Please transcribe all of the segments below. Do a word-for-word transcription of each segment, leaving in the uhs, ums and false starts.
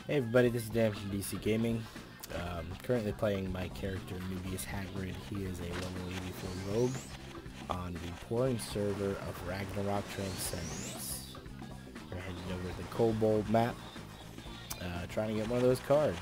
Hey everybody, this is Dan from D C Gaming. Um, currently playing my character Nubius Hagrid. He is a level eighty-four rogue on the pouring server of Ragnarok Transcendence. We're heading over to the Kobold map, uh, trying to get one of those cards.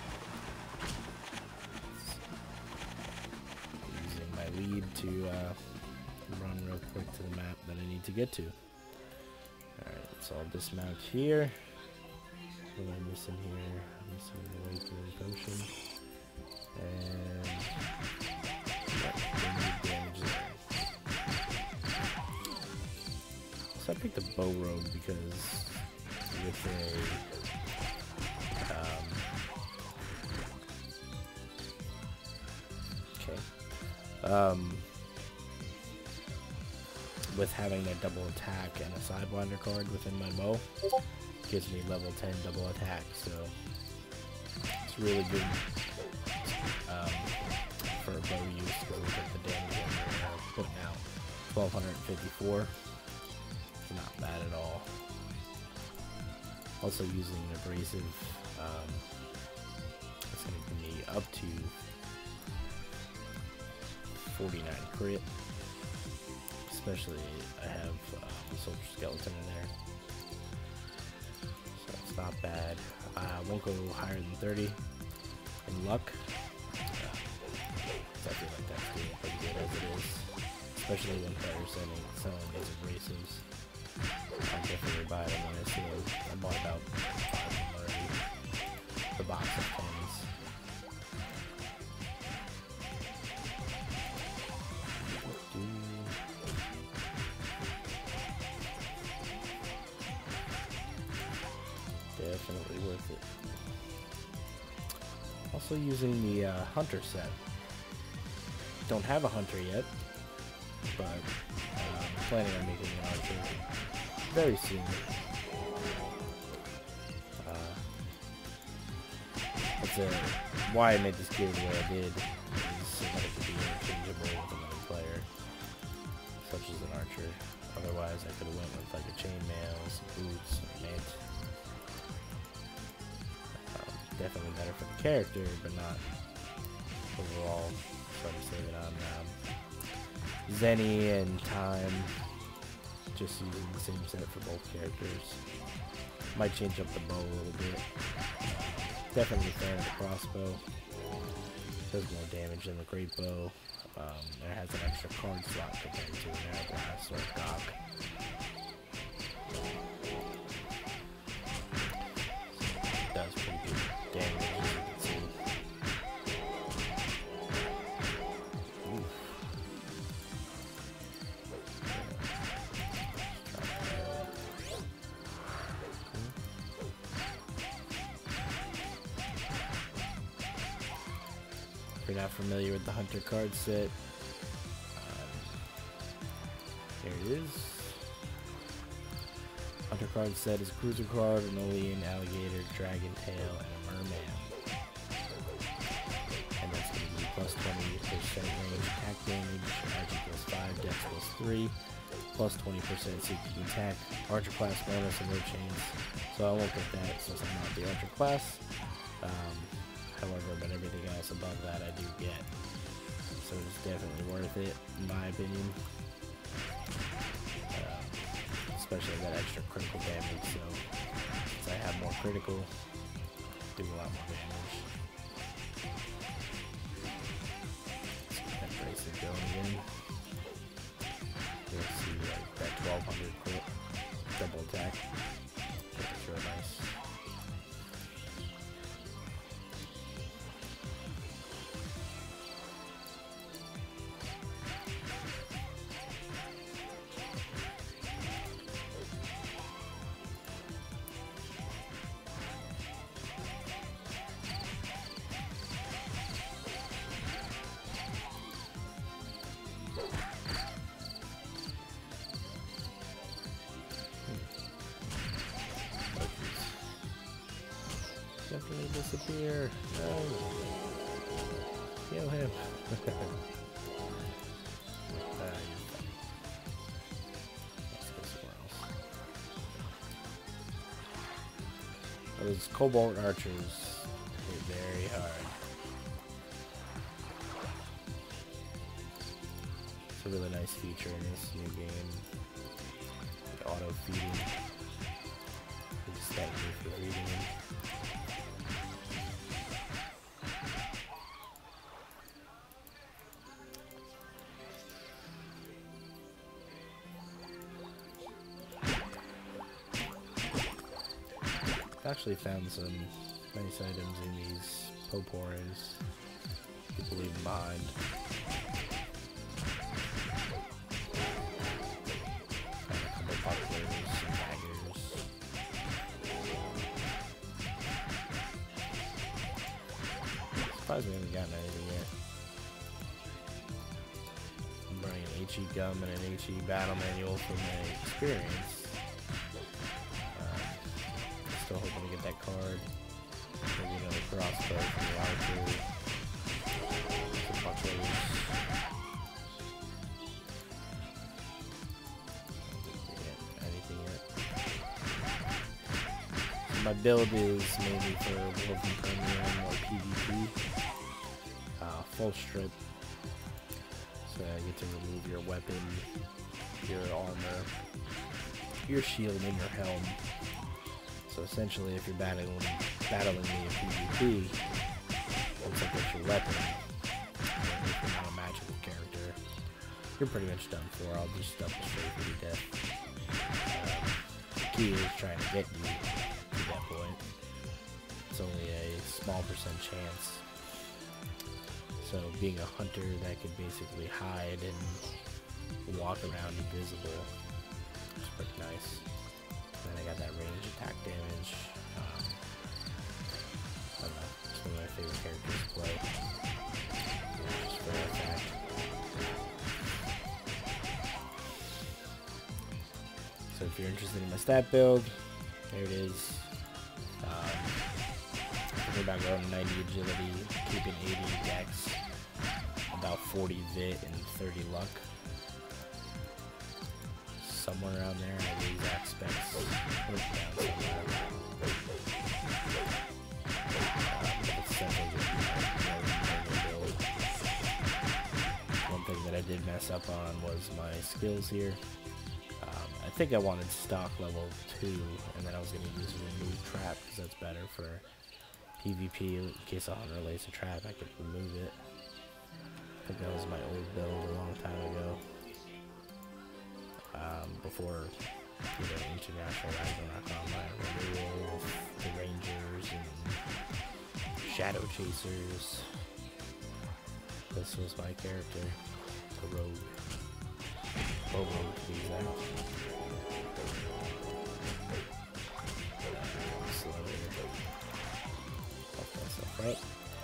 Using my lead to uh, run real quick to the map that I need to get to. Alright, so I'll dismount here. What am I missing here? I'm missing the awakening potion. And yep, they need damage there. So I picked the bow rogue because with a um, okay. Um with having a double attack and a sidewinder card within my bow, gives me level ten double attack, so it's really good um, for bow use because look at the damage I'm uh, putting out. twelve fifty-four. It's not bad at all. Also using an abrasive, um, it's going to give me up to forty-nine crit. Especially I have uh, Soldier Skeleton in there. It's not bad. I uh, won't go higher than thirty in luck. Uh, I feel like that's doing pretty good as it is. Especially when players selling, selling these abrasives. I'll definitely buy them when I see them. I bought about five of them already. The box of pens. Definitely worth it. Also using the uh, hunter set. Don't have a hunter yet, but uh, I'm planning on making an archer very soon. Uh, that's a, why I made this gear the way I did, is so that it could be interchangeable with another player, such as an archer. Otherwise, I could have went with like a chainmail, some boots, a mint. Definitely better for the character, but not overall. So I'm saving on um, Zenny and Time, just using the same set for both characters. Might change up the bow a little bit. Definitely a fan of the crossbow. Does more damage than the great bow. Um, it has an extra card slot compared to an Hourglass or a Gok. Does pretty good damage, as you can see. Oof. If you're not familiar with the Hunter card set, um, here it is. Hunter card set is Cruiser card, an Olean, Alligator, Dragon Tail, and a Merman. And that's going to be plus twenty percent range attack damage, magic plus five, dex plus three, plus twenty percent seeking attack, archer class bonus, and no chains. So I won't get that since I'm not the archer class. Um, however, but everything else above that I do get. So it's definitely worth it, in my opinion. Especially that extra critical damage, so since I have more critical, do a lot more damage. That brace is going again. You'll see like that twelve hundred crit double attack. That's real nice. Definitely disappear. No. Kill him. uh, Let's go somewhere else. Those Cobalt Archers hit very hard. It's a really nice feature in this new game. The auto feeding. We just got here for reading. Actually found some nice items in these potpourris. People leave them behind. Found a couple bucklers, some daggers. Surprised we haven't gotten anything yet. I'm bringing an H E gum and an H E battle manual for my experience. Still hoping to get that card. Maybe another crossbow from the archer. Some bucklers. Anything yet? So my build is mainly for Wolfen Premium or PvP. Uh, full strip. So I get to remove your weapon, your armor, your shield, and your helm. So essentially, if you're battling battling me in PvP, looks like that's your weapon. And if you're not a magical character, you're pretty much done for. I'll just double straight for you to death. Um, the key is trying to get you to that point. It's only a small percent chance. So being a hunter that can basically hide and walk around invisible is pretty nice. Then I got that range attack damage. Um, I don't know. It's one of my favorite characters to play. Just for that fact. So if you're interested in my stat build, there it is. Um, thinking about going ninety agility, keeping eighty dex, about forty vit, and thirty luck. Somewhere around there, I have the exact specs. One thing that I did mess up on was my skills here. Um, I think I wanted stock level two, and then I was going to use remove trap because that's better for PvP. In case a hunter lays a trap, I could remove it. I think that was my old build a long time ago. Um, before, you know, International Ragnarok Online renewal with the Rangers and Shadow Chasers. This was my character, the Rogue. Oh, Rogue to be exact. Slowly. Fuck myself, right?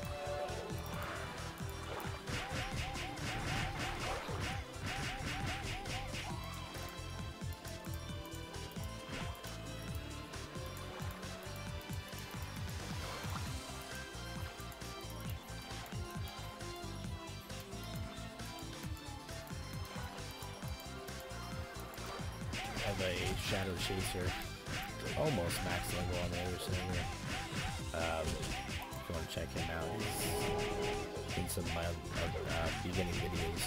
Have a Shadow Chaser, almost max level on the other server. Um, if you want to check him out, he's in some of my uh, beginning videos.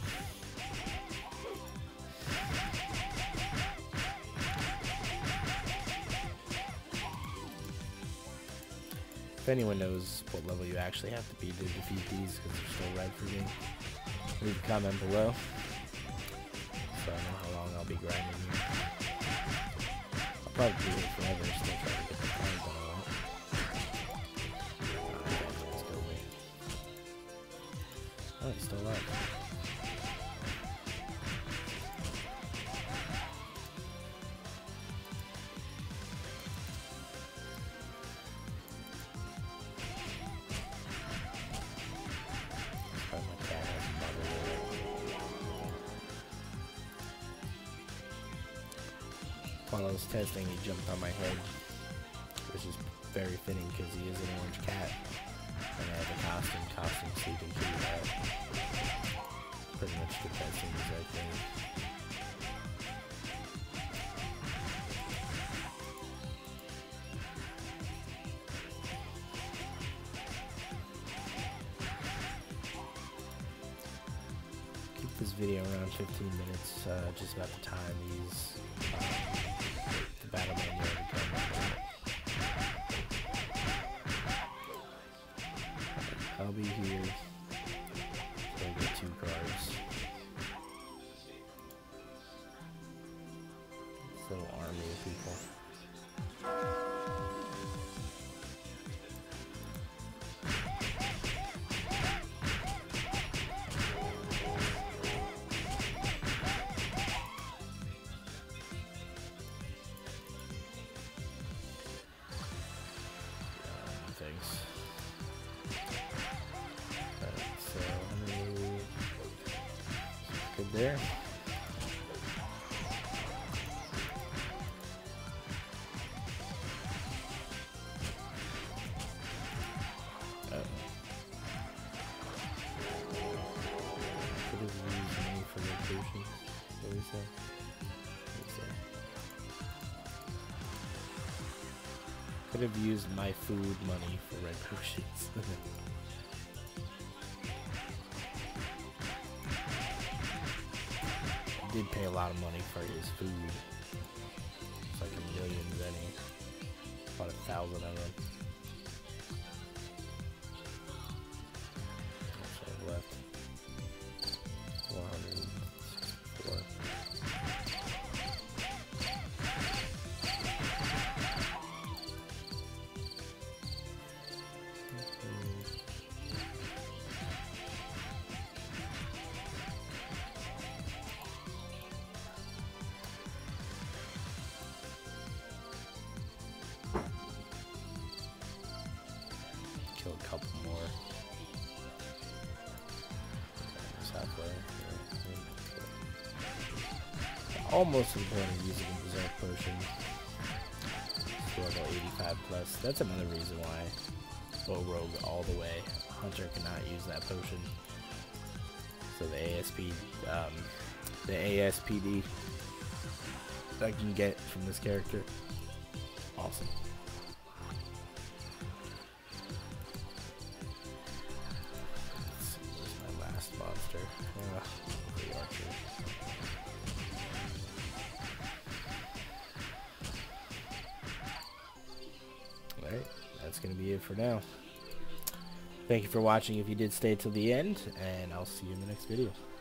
If anyone knows what level you actually have to be to defeat these, because they're still red for me, leave a comment below. So I know how long I'll be grinding here. I'll probably do it forever, still trying to get the coins that I want. Oh, okay, let's go wait. Oh, he's still alive. Oh, my cat has a mother. While I was testing, he jumped on my head, which is very fitting because he is an orange cat, and I have a costume, costume sleeping kitty hat. Pretty much the best things I think. video around fifteen minutes, uh, just about the time these uh, the battle manual become. I'll be here. So I get two cars. This little army of people. Things. Alright, so let me good there. Oh. Could have used money for location. What do we say? What do we say? Could have used my food money for red potions. I did pay a lot of money for his food. It's like a million zenny. About a thousand of them. Actually, I've left four hundred sixty-four. Kill a couple more. Just halfway. Yeah. Almost to the point of using a Berserk potion. To level eighty-five plus. That's another reason why Bow Rogue all the way. Hunter cannot use that potion. So the A S P, um, the A S P D that I can get from this character. Awesome. Monster. Uh, the archer. Alright, that's going to be it for now. Thank you for watching if you did stay till the end, and I'll see you in the next video.